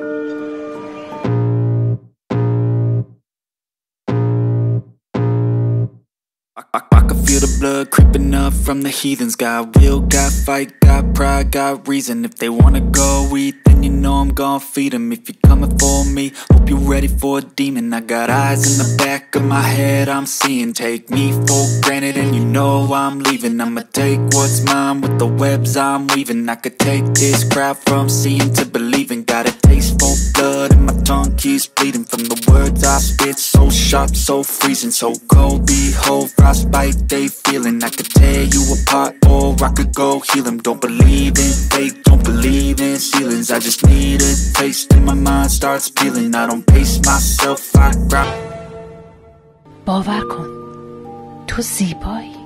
I can feel the blood creeping up from the heathens. Got will, got fight, got pride, got reason. If they wanna go eat, then you know I'm gon' feed them. If you're coming for me, hope you're ready for a demon. I got eyes in the back of my head, I'm seeing. Take me for granted and you know I'm leaving. I'ma take what's mine with the webs I'm weaving. I could take this crowd from seeing to believing. Got a taste for blood and my tongue keeps bleeding. From the words I spit, so sharp, so freezing. So cold, behold, frostbite they feeling. I could tear you apart or I could go heal them. Don't believe in fate, don't believe in ceilings. I just need a taste and my mind starts peeling. I don't pace myself, I grab. باور کن تو زیبایی.